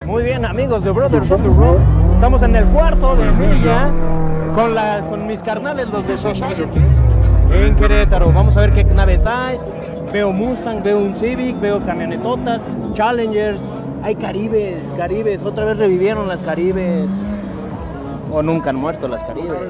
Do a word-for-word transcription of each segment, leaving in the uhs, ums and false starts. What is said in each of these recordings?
Muy bien, amigos de Brothers on the Road, estamos en el cuarto de milla con, la, con mis carnales, los de Society, en Querétaro. Vamos a ver qué naves hay. Veo Mustang, veo un Civic, veo camionetotas, Challengers, hay Caribes, Caribes, otra vez revivieron las Caribes. O nunca han muerto las Caribes.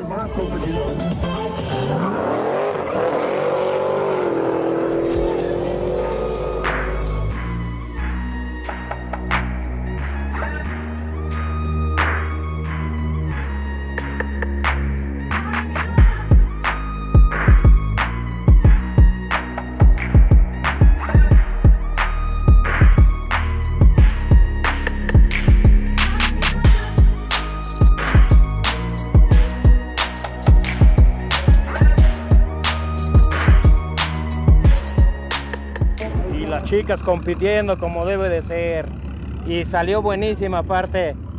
Chicas compitiendo como debe de ser, y salió buenísima aparte